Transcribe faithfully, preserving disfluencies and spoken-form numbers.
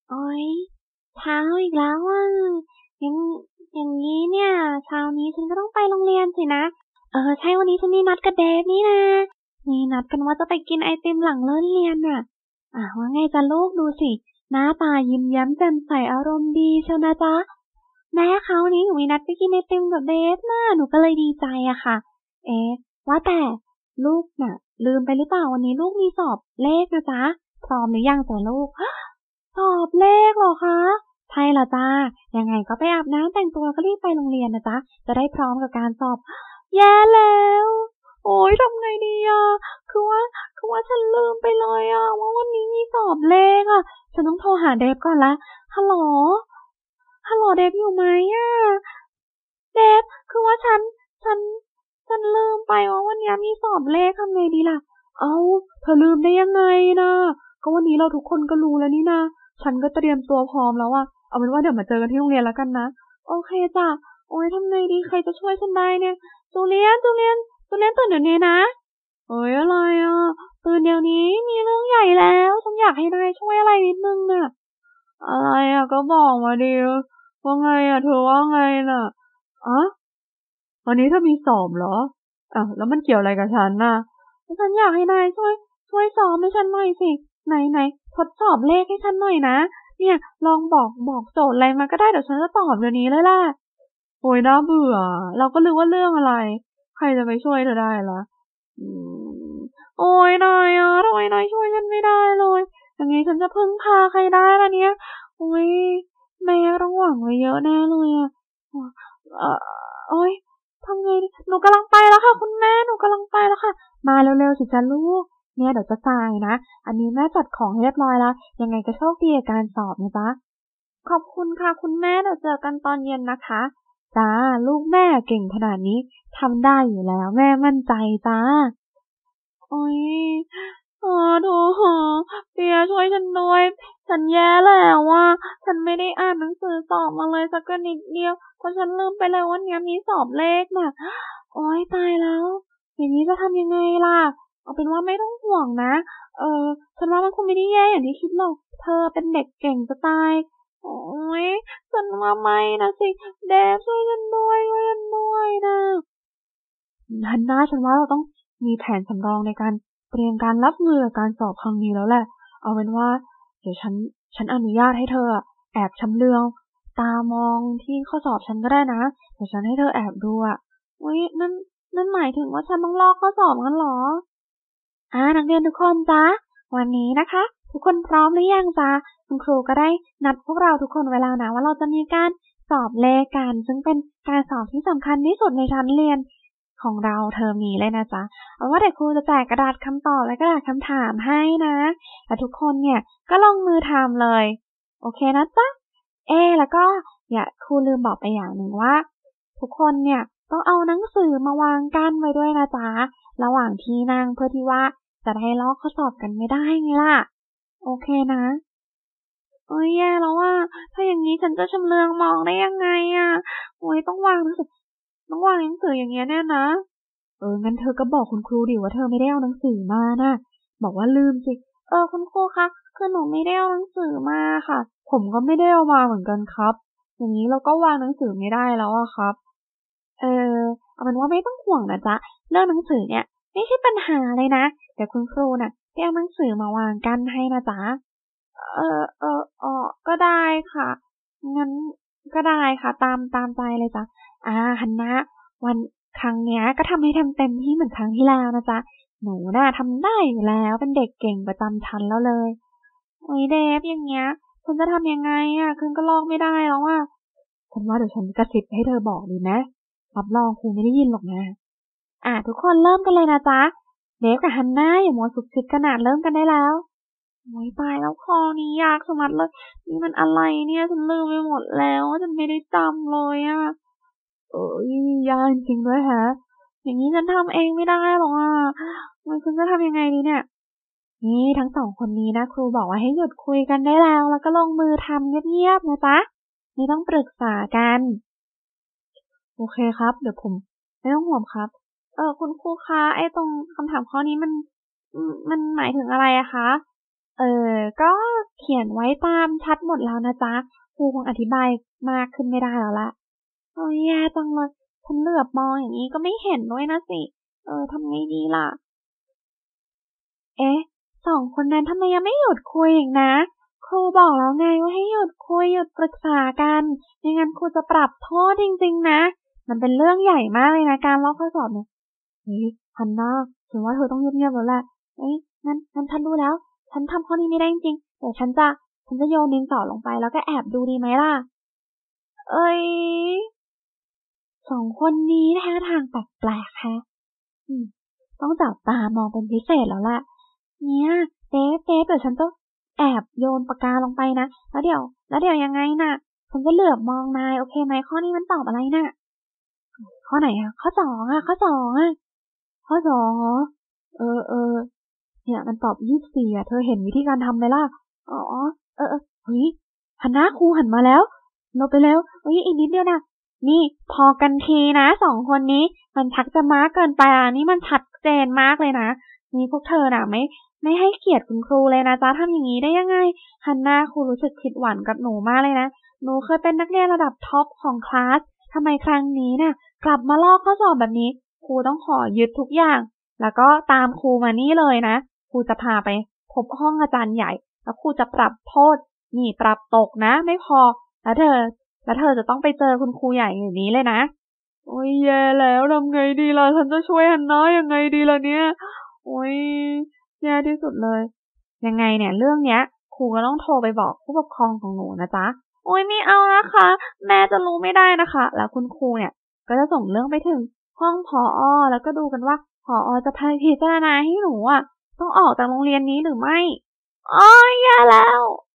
โอ๊ยเช้าอีกแล้วอะยังอย่างงี้เนี่ยเช้านี้ฉันก็ต้องไปโรงเรียนสินะเออใช่วันนี้ฉันมีนัดกับเดฟนี่นะมีนัดกันว่าจะไปกินไอติมหลังเลิกเรียนน่ะอ่าว่าไงจ๊ะลูกดูสิหน้าตายิ้มแย้มแจ่มใสอารมณ์ดีเชียวนะจ๊ะแม่คะวันนี้หนูมีนัดไปกินไอติมกับเดฟน่ะหนูก็เลยดีใจอะค่ะเอ๊ะว่าแต่ลูกน่ะลืมไปหรือเปล่าวันนี้ลูกมีสอบเลขนะจ๊ะพร้อมหรือยังจ๊ะลูก สอบเลขเหรอคะใช่แล้วจ้ายังไงก็ไปอาบน้ำแต่งตัวก็รีบไปโรงเรียนนะจ๊ะจะได้พร้อมกับการสอบแย่แล้วโอ๊ยทำไงดีอะคือว่าคือว่าฉันลืมไปเลยอะว่าวันนี้มีสอบเลขอะฉันต้องโทรหาเดฟก่อนละฮัลโหลฮัลโหลเดฟอยู่ไหมอะเดฟคือว่าฉันฉันฉันลืมไปว่าวันนี้มีสอบเลขทำไงดีล่ะเอ้าเธอลืมได้ยังไงนะก็วันนี้เราทุกคนก็รู้แล้วนี่นา ฉันก็เตรียมตัวพร้อมแล้วอะเอาเป็นว่าเดี๋ยวมาเจอกันที่โรงเรียนแล้วกันนะโอเคจ้ะโอ๊ยทำไงดีใครจะช่วยฉันได้เนี่ยจูเลียนจูเลียนจูเลียนตื่นเดี๋ยวนี้นะเฮ้ยอะไรอะตื่นเดี๋ยวนี้มีเรื่องใหญ่แล้วฉันอยากให้นายช่วยอะไรนิดนึงน่ะอะไรอะก็บอกมาดิว่าไงอะเธอว่าไงน่ะอะวันนี้เธอมีสอบเหรออ้าวแล้วมันเกี่ยวอะไรกับฉันน่ะฉันอยากให้นายช่วยช่วยสอบให้ฉันหน่อยสิไหนไหนทดสอบเลขให้ฉันหน่อยนะ เนี่ยลองบอกบอกโจทย์อะไรมาก็ได้เดี๋ยวฉันจะตอบเดี๋ยวนี้เลยล่ะโอ๊ยน่าเบื่อเราก็นึกว่าเรื่องอะไรใครจะไปช่วยเธอได้ล่ะอืมโอ๊ยนายอะทำไมนายช่วยฉันไม่ได้เลยอย่างงี้ฉันจะพึ่งพาใครได้ล่ะเนี่ยโอ๊ยแม่ต้องหวังไว้เยอะแน่เลยอะเอ่อโอ๊ยทำไงดีหนูกำลังไปแล้วค่ะคุณแม่หนูกำลังไปแล้วค่ะมาเร็วๆสิจ๊ะลูกเนี่ยเดี๋ยวจะสายนะอันนี้แม่จัดของให้เรียบร้อยแล้ว ยังไงก็โชคดีกับการสอบนะจ๊ะขอบคุณค่ะคุณแม่เดี๋ยวเจอกันตอนเย็นนะคะจ้าลูกแม่เก่งขนาดนี้ทำได้อยู่แล้วแม่มั่นใจจ้าโอ๊ยเออโถเปียช่วยฉันด้วยฉันแย่แล้วอะฉันไม่ได้อ่านหนังสือสอบมาเลยสักนิดเดียวเพราะฉันลืมไปเลยว่าเนี้ยมีสอบเลขน่ะโอ๊ยตายแล้วอย่างนี้จะทำยังไงล่ะเอาเป็นว่าไม่ต้องห่วงนะ เออฉันว่ามันคงไม่ได้แย่อย่างที่คิดหรอกเธอเป็นเด็กเก่งจะตายโอ๊ยฉันว่าไม่นะสิเดฟช่วยฉันด้วยช่วยฉันด้วยนะฮันน่าฉันว่าเราต้องมีแผนสำรองในการเตรียมการรับมือกับการสอบครั้งนี้แล้วแหละเอาเป็นว่าเดี๋ยวฉันฉันอนุญาตให้เธออะแอบชำเลืองตามองที่ข้อสอบฉันก็ได้นะเดี๋ยวฉันให้เธอแอบดูอะอุ๊ยนั่นนั่นหมายถึงว่าฉันต้องลอกข้อสอบงั้นเหรอ อานักเรียนทุกคนจ๊ะวันนี้นะคะทุกคนพร้อมหรือยังจ๊ะคุณครูก็ได้นัดพวกเราทุกคนไว้แล้วนะว่าเราจะมีการสอบเลขกันซึ่งเป็นการสอบที่สำคัญที่สุดในชั้นเรียนของเราเทอมนี้เลยนะจ๊ะเอาว่าเดี๋ยวครูจะแจกกระดาษคำตอบและกระดาษคำถามให้นะและทุกคนเนี่ยก็ลงมือทำเลยโอเคนะจ๊ะเอแล้วก็อย่าครูลืมบอกไปอย่างหนึ่งว่าทุกคนเนี่ยต้องเอาหนังสือมาวางกั้นไว้ด้วยนะจ๊ะ ระหว่างที่นั่งเพื่อที่ว่าจะได้ลอกข้อสอบกันไม่ได้ไงล่ะโอเคนะเอ้ยแย่แล้วอะถ้าอย่างนี้ฉันจะชำเลืองมองได้ยังไงอะโอ๊ยต้องวางหนังสือต้องวางหนังสืออย่างเงี้ยเนี่ยนะเอองั้นเธอก็บอกคุณครูดิว่าเธอไม่ได้เอาหนังสือมาน่ะบอกว่าลืมสิเออคุณครูคะคือหนูไม่ได้เอาหนังสือมาค่ะผมก็ไม่ได้เอามาเหมือนกันครับอย่างนี้เราก็วางหนังสือไม่ได้แล้วอะครับ เออเอาเป็นว่าไม่ต้องห่วงนะจ๊ะเรื่องหนังสือเนี่ยไม่ใช่ปัญหาเลยนะเดี๋ยวคุณครูน่ะจะเอาหนังสือมาวางกั้นให้นะจ๊ะเออเอออ๋อก็ได้ค่ะงั้นก็ได้ค่ะตามตามใจเลยจ๊ะอาฮันนะวันครั้งเนี้ยก็ทำให้ทำเต็มที่เหมือนครั้งที่แล้วนะจ๊ะหนูน่ะทำได้อยู่แล้วเป็นเด็กเก่งประจำชั้นแล้วเลยโอ๊ยเดฟอย่างเงี้ยฉันจะทำยังไงอะคืนก็ลอกไม่ได้แล้วอะฉันว่าเดี๋ยวฉันกระซิบให้เธอบอกดีไหม รับรองครูไม่ได้ยินหรอกนะอ่ะทุกคนเริ่มกันเลยนะจ๊ะเดฟกับฮันน่าอย่ามัวซุบซิบขนาดเริ่มกันได้แล้วโอ้ยตายแล้วคอนี้ยากสมัดเลยนี่มันอะไรเนี่ยฉันลืมไปหมดแล้วฉันไม่ได้จำเลยอะเอ้ยยากจริงๆด้วยฮะอย่างนี้ฉันทำเองไม่ได้หรอกอ่ะมันฉันจะทำยังไงดีเนี่ยนี่ทั้งสองคนนี้นะครูบอกว่าให้หยุดคุยกันได้แล้วแล้วก็ลงมือทำเงียบๆนะจ๊ะไม่ต้องปรึกษากัน โอเคครับเดี๋ยวผมไม่ต้องห่วงครับเอ่อคุณครูคะไอ้ตรงคำถามข้อนี้มันอืมมันหมายถึงอะไรอะคะเออก็เขียนไว้ตามชัดหมดแล้วนะจ๊ะครูคงอธิบายมากขึ้นไม่ได้แล้วละโอ้ยแย่จังเลยฉันเหลือบมองอย่างนี้ก็ไม่เห็นด้วยนะสิเออทำไงดีล่ะเอ๊ะสองคนนั้นทำไมยังไม่หยุดคุยอีกนะครูบอกแล้วไงว่าให้หยุดคุยหยุดปรึกษากันไม่งั้นครูจะปรับโทษจริงๆนะมันเป็นเรื่องใหญ่มากเลยนะการลอกข้อสอบเนี่ยเฮ้ยฮันน่าฉันว่าเธอต้องเงียบๆแล้วแหละเอ้ยงั้นงั้นฉันรู้แล้วฉันทำข้อนี้ไม่ได้จริงๆเดี๋ยวฉันจะฉันจะโยนดินสอลงไปแล้วก็แอบดูดีไหมล่ะเอ้ยสองคนนี้ท่าทางแปลกๆแฮะอืมต้องจับตามองเป็นพิเศษแล้วล่ะเนี่ยเจ๊เจ๊เดี๋ยวฉันต้องแอบโยนปากกาลงไปนะแล้วเดี๋ยวแล้วเดี๋ยวยังไงน่ะฉันจะเหลือบมองนายโอเคไหมข้อนี้มันตอบอะไรน่ะข้อไหนอะข้อสองอะข้อสองอะข้อสองเหรอเออเออ เนี่ยมันตอบยี่สิบสี่อะเธอเห็นวิธีการทำไหมล่ะอ๋อเออเออเฮ้ยหันหน้าครูหันมาแล้วเราไปแล้วเฮ้ยอีกนิดเดียวนะนี่พอกันทีนะสองคนนี้มันชักจะมากเกินไปอ่ะนี่มันชัดเจนมากเลยนะนี่พวกเธอน่ะไม่ไม่ให้เกียรติคุณครูเลยนะจ๊ะทำอย่างนี้ได้ยังไงฮันน่าครูรู้สึกผิดหวังกับหนูมากเลยนะหนูเคยเป็นนักเรียนระดับท็อปของคลาสทำไมครั้งนี้น่ะกลับมาลอกข้อสอบแบบนี้ครูต้องขอยึดทุกอย่างแล้วก็ตามครูมานี่เลยนะ ครูจะพาไปพบห้องอาจารย์ใหญ่แล้วครูจะปรับโทษนี่ปรับตกนะไม่พอแล้วเธอแล้วเธอจะต้องไปเจอคุณครูใหญ่อย่างนี้เลยนะโอ้ยแย่แล้วทำไงดีล่ะฉันจะช่วยฮันน่ายังไงดีล่ะเนี่ยโอ้ยแย่ที่สุดเลยยังไงเนี่ยเรื่องเนี้ยครูก็ต้องโทรไปบอกผู้ปกครองของหนูนะจ๊ะโอ้ยไม่เอานะคะแม่จะรู้ไม่ได้นะคะแล้วคุณครูเนี่ยก็จะส่งเรื่องไปถึงห้องผอแล้วก็ดูกันว่าผอจะพิจารณาให้หนูอ่ะ ต้องออกจากโรงเรียนนี้หรือไม่อ้อยแย่แล้ว